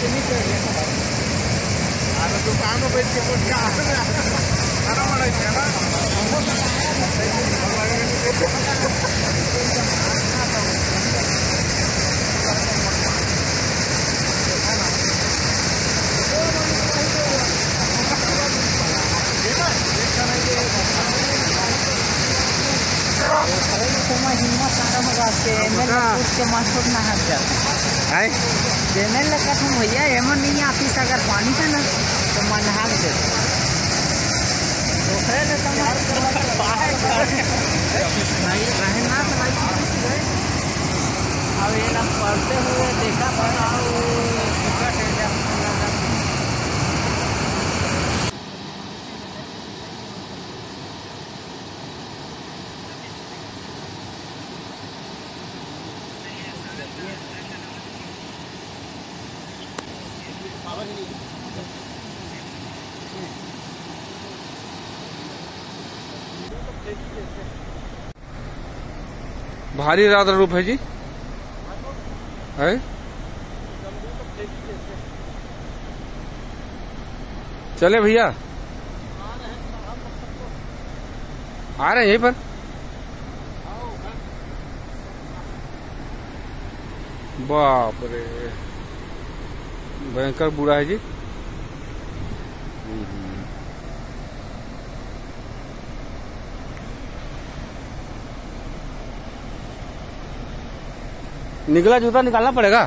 दुकान में बैठ के कुछ खाना बनाई ना भैया एमन नहीं आती अगर पानी था ना तो मैं नहा दे अब ये ना पढ़ते हुए देखा पड़ा भारी रात रूप है जी है। चले भैया आ रहे हैं यहीं पर। बाप रे भयंकर बुरा है जी। निकला जूता निकालना पड़ेगा।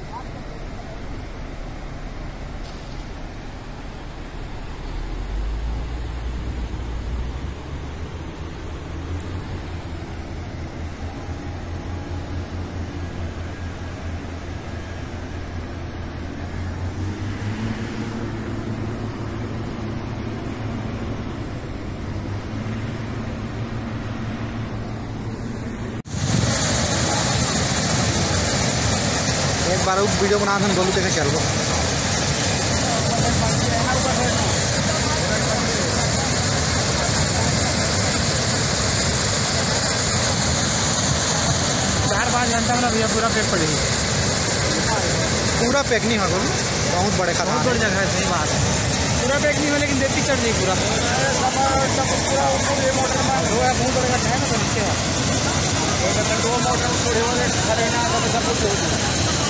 एक बार वीडियो बना था बोलू देखे चल चार 5 घंटा में भैया पूरा पैक पड़ेगी। पूरा पैक नहीं होगा बहुत बड़े खतरा बहुत बड़ी जगह है। सही बात है पूरा पैक नहीं हो लेकिन देती चढ़ जाएगी पूरा बहुत बड़े गड्ढा है ना तो नीचे 2 मोटर थोड़े वाले खड़े ना सब कुछ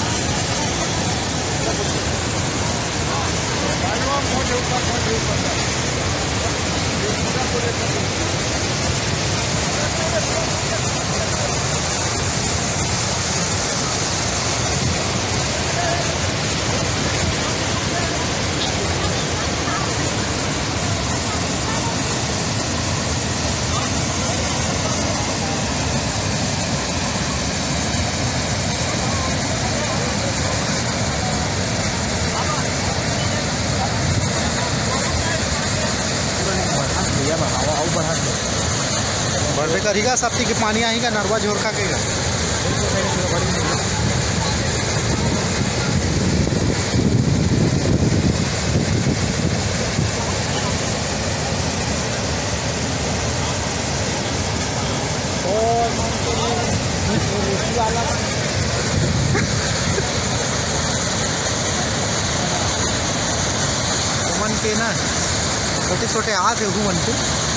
बढ़े करेगा सब के पानी आएगा नरवा झोर खा केगा। मन के ना छोटे छोटे हाथ है मन के।